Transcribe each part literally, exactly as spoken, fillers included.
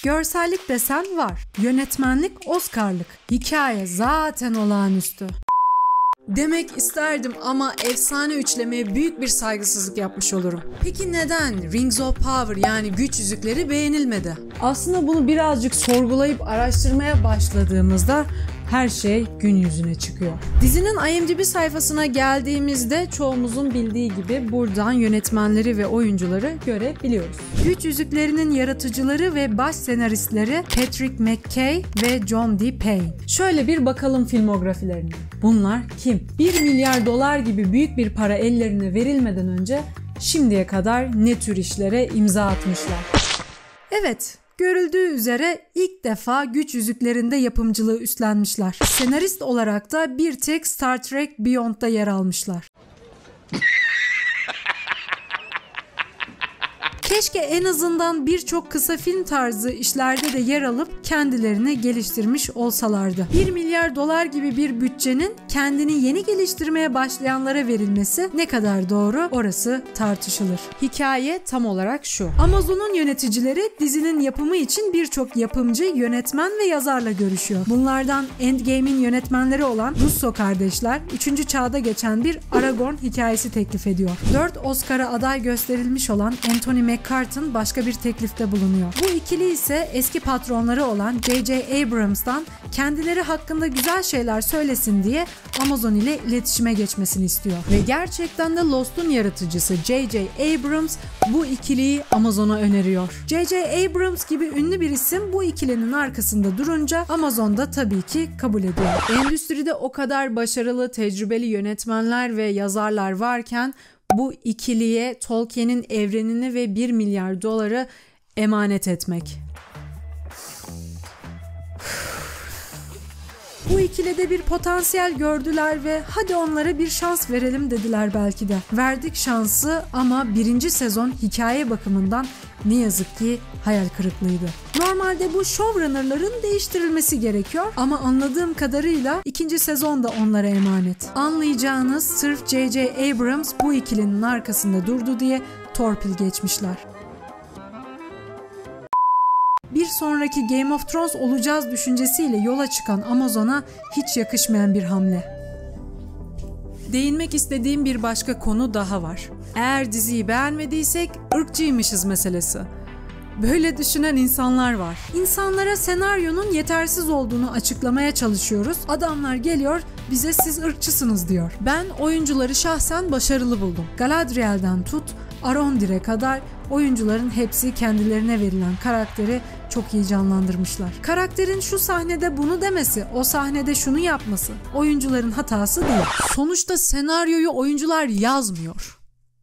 Görsellik desen var. Yönetmenlik Oscar'lık. Hikaye zaten olağanüstü. Demek isterdim ama efsane üçlemeye büyük bir saygısızlık yapmış olurum. Peki neden Rings of Power yani güç yüzükleri beğenilmedi? Aslında bunu birazcık sorgulayıp araştırmaya başladığımızda her şey gün yüzüne çıkıyor. Dizinin I M D B sayfasına geldiğimizde çoğumuzun bildiği gibi buradan yönetmenleri ve oyuncuları görebiliyoruz. Güç Yüzüklerinin yaratıcıları ve baş senaristleri Patrick McKay ve John D. Payne. Şöyle bir bakalım filmografilerine. Bunlar kim? bir milyar dolar gibi büyük bir para ellerine verilmeden önce şimdiye kadar ne tür işlere imza atmışlar? Evet. Görüldüğü üzere ilk defa Güç Yüzüklerinde yapımcılığı üstlenmişler. Senarist olarak da bir tek Star Trek Beyond'da yer almışlar. Keşke en azından birçok kısa film tarzı işlerde de yer alıp kendilerini geliştirmiş olsalardı. bir milyar dolar gibi bir bütçenin kendini yeni geliştirmeye başlayanlara verilmesi ne kadar doğru orası tartışılır. Hikaye tam olarak şu. Amazon'un yöneticileri dizinin yapımı için birçok yapımcı, yönetmen ve yazarla görüşüyor. Bunlardan Endgame'in yönetmenleri olan Russo kardeşler üçüncü çağda geçen bir Aragorn hikayesi teklif ediyor. dört Oscar'a aday gösterilmiş olan Anthony McCartan başka bir teklifte bulunuyor. Bu ikili ise eski patronları olan J J Abrams'tan kendileri hakkında güzel şeyler söylesin diye Amazon ile iletişime geçmesini istiyor. Ve gerçekten de Lost'un yaratıcısı J J Abrams bu ikiliyi Amazon'a öneriyor. J J Abrams gibi ünlü bir isim bu ikilinin arkasında durunca Amazon da tabii ki kabul ediyor. Endüstride o kadar başarılı, tecrübeli yönetmenler ve yazarlar varken bu ikiliye Tolkien'in evrenini ve bir milyar doları emanet etmek. Bu ikilide bir potansiyel gördüler ve hadi onlara bir şans verelim dediler belki de. Verdik şansı ama birinci sezon hikaye bakımından ne yazık ki hayal kırıklığıydı. Normalde bu showrunner'ların değiştirilmesi gerekiyor ama anladığım kadarıyla ikinci sezon da onlara emanet. Anlayacağınız sırf J J Abrams bu ikilinin arkasında durdu diye torpil geçmişler. Bir sonraki Game of Thrones olacağız düşüncesiyle yola çıkan Amazon'a hiç yakışmayan bir hamle. Değinmek istediğim bir başka konu daha var. Eğer diziyi beğenmediysek ırkçıymışız meselesi. Böyle düşünen insanlar var. İnsanlara senaryonun yetersiz olduğunu açıklamaya çalışıyoruz. Adamlar geliyor bize siz ırkçısınız diyor. Ben oyuncuları şahsen başarılı buldum. Galadriel'den tut Arondir'e kadar oyuncuların hepsi kendilerine verilen karakteri çok iyi canlandırmışlar. Karakterin şu sahnede bunu demesi, o sahnede şunu yapması oyuncuların hatası değil. Sonuçta senaryoyu oyuncular yazmıyor.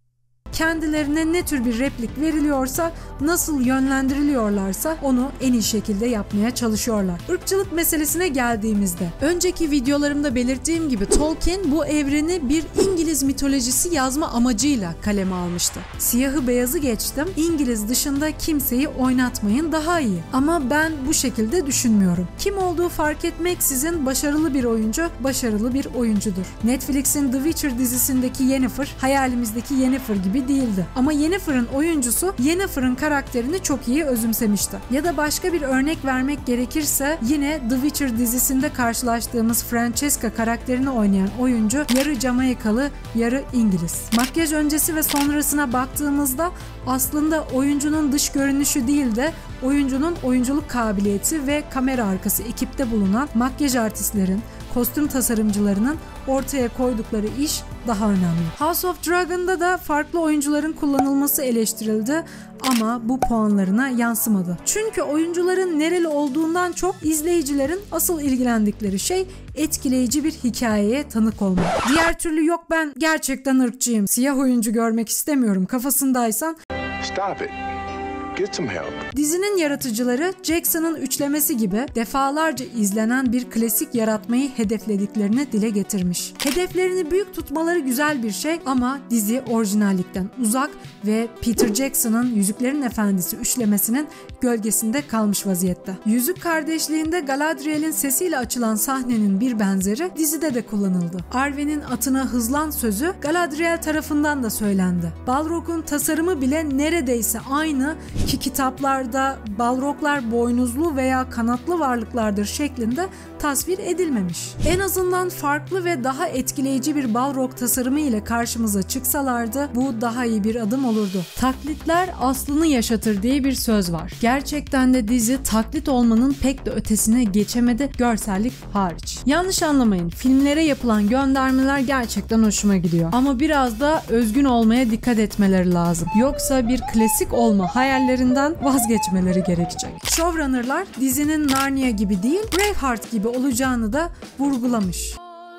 Kendilerine ne tür bir replik veriliyorsa, nasıl yönlendiriliyorlarsa onu en iyi şekilde yapmaya çalışıyorlar. Irkçılık meselesine geldiğimizde, önceki videolarımda belirttiğim gibi Tolkien bu evreni bir İngiliz mitolojisi yazma amacıyla kaleme almıştı. Siyahı beyazı geçtim, İngiliz dışında kimseyi oynatmayın daha iyi. Ama ben bu şekilde düşünmüyorum. Kim olduğu fark etmeksizin başarılı bir oyuncu, başarılı bir oyuncudur. Netflix'in The Witcher dizisindeki Yennefer, hayalimizdeki Yennefer gibi değildi. Ama Yennefer'ın oyuncusu Yennefer'ın karakterini çok iyi özümsemişti. Ya da başka bir örnek vermek gerekirse yine The Witcher dizisinde karşılaştığımız Francesca karakterini oynayan oyuncu yarı Jamaikalı, yarı İngiliz. Makyaj öncesi ve sonrasına baktığımızda aslında oyuncunun dış görünüşü değil de oyuncunun oyunculuk kabiliyeti ve kamera arkası ekipte bulunan makyaj artistlerin, kostüm tasarımcılarının ortaya koydukları iş daha önemli. House of Dragon'da da farklı oyuncuların kullanılması eleştirildi ama bu puanlarına yansımadı. Çünkü oyuncuların nereli olduğundan çok izleyicilerin asıl ilgilendikleri şey etkileyici bir hikayeye tanık olmak. Diğer türlü yok ben gerçekten ırkçıyım, siyah oyuncu görmek istemiyorum kafasındaysan Stop it. Get some help. Dizinin yaratıcıları Jackson'ın üçlemesi gibi defalarca izlenen bir klasik yaratmayı hedeflediklerini dile getirmiş. Hedeflerini büyük tutmaları güzel bir şey ama dizi orijinallikten uzak ve Peter Jackson'ın Yüzüklerin Efendisi üçlemesinin gölgesinde kalmış vaziyette. Yüzük Kardeşliği'nde Galadriel'in sesiyle açılan sahnenin bir benzeri dizide de kullanıldı. Arwen'in atına hızlan sözü Galadriel tarafından da söylendi. Balrog'un tasarımı bile neredeyse aynı ki kitaplarda balroglar boynuzlu veya kanatlı varlıklardır şeklinde tasvir edilmemiş. En azından farklı ve daha etkileyici bir balrog tasarımı ile karşımıza çıksalardı bu daha iyi bir adım olurdu. Taklitler aslını yaşatır diye bir söz var. Gerçekten de dizi taklit olmanın pek de ötesine geçemedi, görsellik hariç. Yanlış anlamayın, filmlere yapılan göndermeler gerçekten hoşuma gidiyor. Ama biraz da özgün olmaya dikkat etmeleri lazım. Yoksa bir klasik olma hayallerinden vazgeçmeleri gerekecek. Showrunner'lar dizinin Narnia gibi değil, Braveheart gibi olacağını da vurgulamış.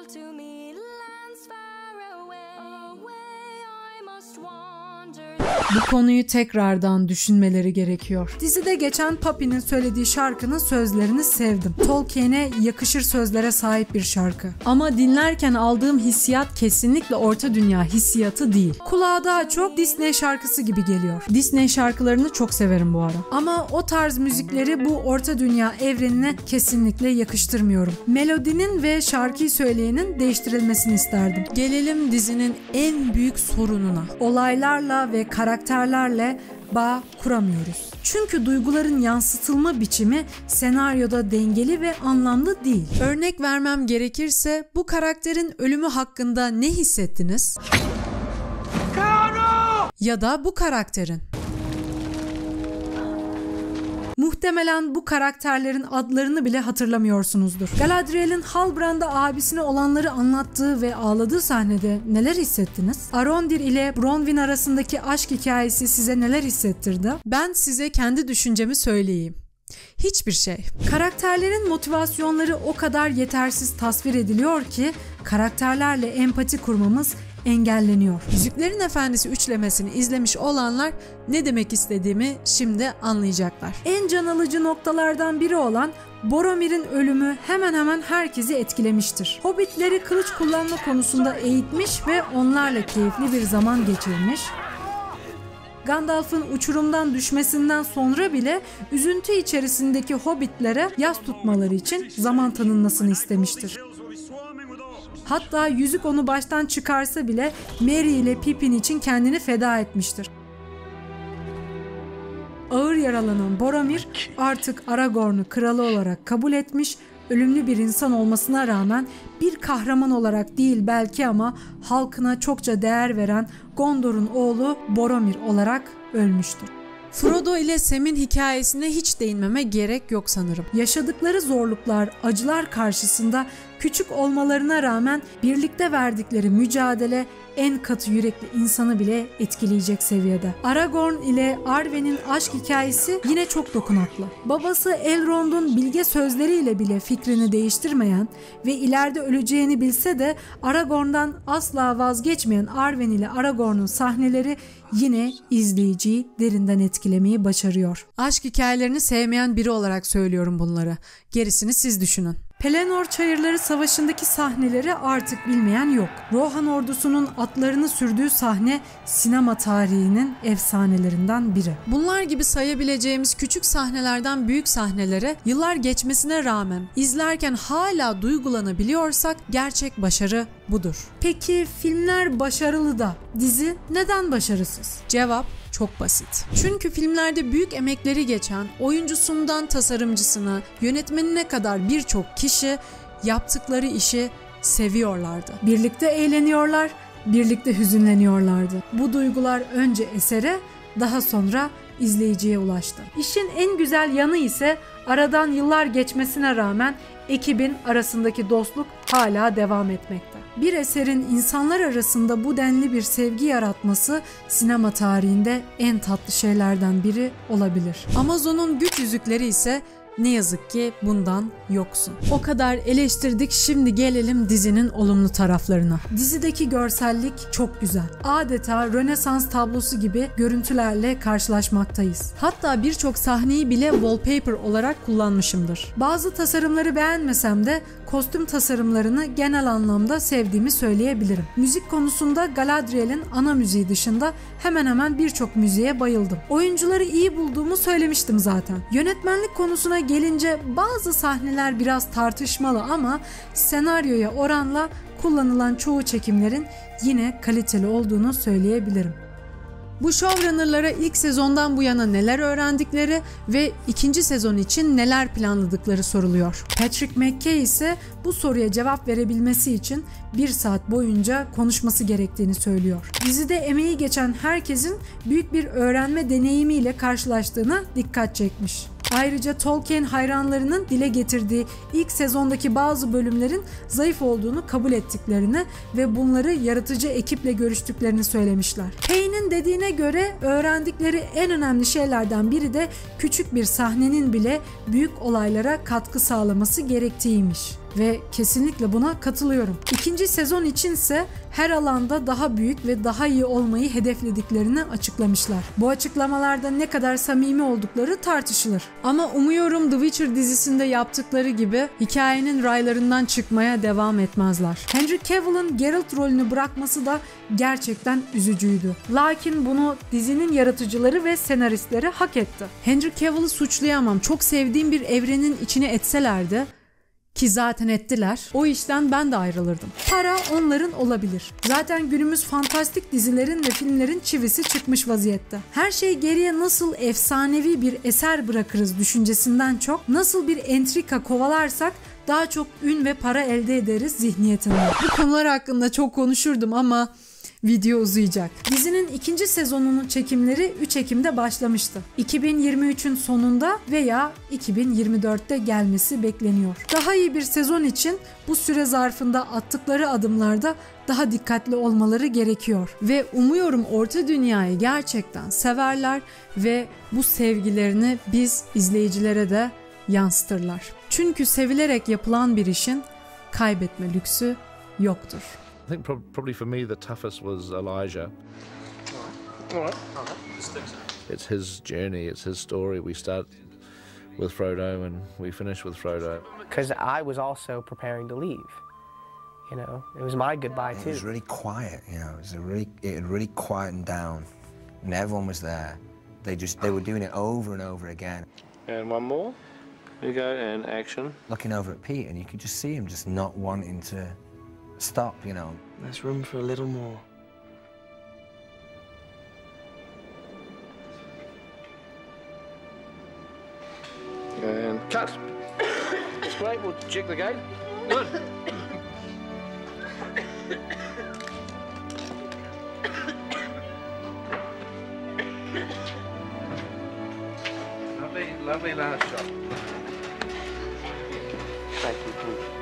Bu konuyu tekrardan düşünmeleri gerekiyor. Dizide geçen Papi'nin söylediği şarkının sözlerini sevdim. Tolkien'e yakışır sözlere sahip bir şarkı. Ama dinlerken aldığım hissiyat kesinlikle Orta Dünya hissiyatı değil. Kulağa daha çok Disney şarkısı gibi geliyor. Disney şarkılarını çok severim bu ara. Ama o tarz müzikleri bu Orta Dünya evrenine kesinlikle yakıştırmıyorum. Melodinin ve şarkıyı söyleyenin değiştirilmesini isterdim. Gelelim dizinin en büyük sorununa. Olaylarla ve karakterlerle bağ kuramıyoruz. Çünkü duyguların yansıtılma biçimi senaryoda dengeli ve anlamlı değil. Örnek vermem gerekirse bu karakterin ölümü hakkında ne hissettiniz? Ya da bu karakterin. Muhtemelen bu karakterlerin adlarını bile hatırlamıyorsunuzdur. Galadriel'in Halbrand'a abisine olanları anlattığı ve ağladığı sahnede neler hissettiniz? Arondir ile Bronwyn arasındaki aşk hikayesi size neler hissettirdi? Ben size kendi düşüncemi söyleyeyim. Hiçbir şey. Karakterlerin motivasyonları o kadar yetersiz tasvir ediliyor ki karakterlerle empati kurmamız engelleniyor. Yüzüklerin Efendisi üçlemesini izlemiş olanlar ne demek istediğimi şimdi anlayacaklar. En can alıcı noktalardan biri olan Boromir'in ölümü hemen hemen herkesi etkilemiştir. Hobbitleri kılıç kullanma konusunda eğitmiş ve onlarla keyifli bir zaman geçirmiş. Gandalf'ın uçurumdan düşmesinden sonra bile üzüntü içerisindeki hobbitlere yas tutmaları için zaman tanınmasını istemiştir. Hatta yüzük onu baştan çıkarsa bile Merry ile Pippin için kendini feda etmiştir. Ağır yaralanan Boromir artık Aragorn'u kralı olarak kabul etmiş, ölümlü bir insan olmasına rağmen bir kahraman olarak değil belki ama halkına çokça değer veren Gondor'un oğlu Boromir olarak ölmüştür. Frodo ile Sam'in hikayesine hiç değinmeme gerek yok sanırım. Yaşadıkları zorluklar, acılar karşısında küçük olmalarına rağmen birlikte verdikleri mücadele en katı yürekli insanı bile etkileyecek seviyede. Aragorn ile Arwen'in aşk hikayesi yine çok dokunaklı. Babası Elrond'un bilge sözleriyle bile fikrini değiştirmeyen ve ileride öleceğini bilse de Aragorn'dan asla vazgeçmeyen Arwen ile Aragorn'un sahneleri yine izleyiciyi derinden etkilemeyi başarıyor. Aşk hikayelerini sevmeyen biri olarak söylüyorum bunları. Gerisini siz düşünün. Pelennor Çayırları Savaşı'ndaki sahneleri artık bilmeyen yok. Rohan ordusunun atlarını sürdüğü sahne sinema tarihinin efsanelerinden biri. Bunlar gibi sayabileceğimiz küçük sahnelerden büyük sahnelere yıllar geçmesine rağmen izlerken hala duygulanabiliyorsak gerçek başarı budur. Peki filmler başarılı da dizi neden başarısız? Cevap çok basit. Çünkü filmlerde büyük emekleri geçen oyuncusundan tasarımcısına, yönetmenine kadar birçok kişi yaptıkları işi seviyorlardı. Birlikte eğleniyorlar, birlikte hüzünleniyorlardı. Bu duygular önce esere, daha sonra izleyiciye ulaştı. İşin en güzel yanı ise aradan yıllar geçmesine rağmen ekibin arasındaki dostluk hala devam etmekte. Bir eserin insanlar arasında bu denli bir sevgi yaratması sinema tarihinde en tatlı şeylerden biri olabilir. Amazon'un güç yüzükleri ise ne yazık ki bundan yoksun. O kadar eleştirdik, şimdi gelelim dizinin olumlu taraflarına. Dizideki görsellik çok güzel. Adeta Rönesans tablosu gibi görüntülerle karşılaşmaktayız. Hatta birçok sahneyi bile wallpaper olarak kullanmışımdır. Bazı tasarımları beğenmesem de kostüm tasarımlarını genel anlamda sevdiğimi söyleyebilirim. Müzik konusunda Galadriel'in ana müziği dışında hemen hemen birçok müziğe bayıldım. Oyuncuları iyi bulduğumu söylemiştim zaten. Yönetmenlik konusuna gelince bazı sahneler biraz tartışmalı ama senaryoya oranla kullanılan çoğu çekimlerin yine kaliteli olduğunu söyleyebilirim. Bu showrunner'lara ilk sezondan bu yana neler öğrendikleri ve ikinci sezon için neler planladıkları soruluyor. Patrick McKay ise bu soruya cevap verebilmesi için bir saat boyunca konuşması gerektiğini söylüyor. Dizide emeği geçen herkesin büyük bir öğrenme deneyimiyle karşılaştığına dikkat çekmiş. Ayrıca Tolkien hayranlarının dile getirdiği ilk sezondaki bazı bölümlerin zayıf olduğunu kabul ettiklerini ve bunları yaratıcı ekiple görüştüklerini söylemişler. Payne'in dediğine göre öğrendikleri en önemli şeylerden biri de küçük bir sahnenin bile büyük olaylara katkı sağlaması gerektiğiymiş. Ve kesinlikle buna katılıyorum. İkinci sezon içinse her alanda daha büyük ve daha iyi olmayı hedeflediklerini açıklamışlar. Bu açıklamalarda ne kadar samimi oldukları tartışılır. Ama umuyorum The Witcher dizisinde yaptıkları gibi hikayenin raylarından çıkmaya devam etmezler. Henry Cavill'ın Geralt rolünü bırakması da gerçekten üzücüydü. Lakin bunu dizinin yaratıcıları ve senaristleri hak etti. Henry Cavill'ı suçlayamam. Çok sevdiğim bir evrenin içine etselerdi, ki zaten ettiler, o işten ben de ayrılırdım. Para onların olabilir. Zaten günümüz fantastik dizilerin ve filmlerin çivisi çıkmış vaziyette. Her şey geriye nasıl efsanevi bir eser bırakırız düşüncesinden çok, nasıl bir entrika kovalarsak daha çok ün ve para elde ederiz zihniyetinde. Bu konular hakkında çok konuşurdum ama video uzayacak. Dizinin ikinci sezonunun çekimleri üç Ekim'de başlamıştı. iki bin yirmi üçün sonunda veya iki bin yirmi dörtte gelmesi bekleniyor. Daha iyi bir sezon için bu süre zarfında attıkları adımlarda daha dikkatli olmaları gerekiyor. Ve umuyorum Orta Dünya'yı gerçekten severler ve bu sevgilerini biz izleyicilere de yansıtırlar. Çünkü sevilerek yapılan bir işin kaybetme lüksü yoktur. I think probably for me the toughest was Elijah. All right. All right. It's his journey, it's his story. We start with Frodo and we finish with Frodo. Because I was also preparing to leave. You know, it was my goodbye too. It was really quiet. You know, it was a really, it had really quietened down, and everyone was there. They just, they were doing it over and over again. And one more. You go and action. Looking over at Pete, and you could just see him just not wanting to stop, you know. There's room for a little more. And cut. That's great. We'll check the gate. Good. lovely, lovely last shot. Thank you.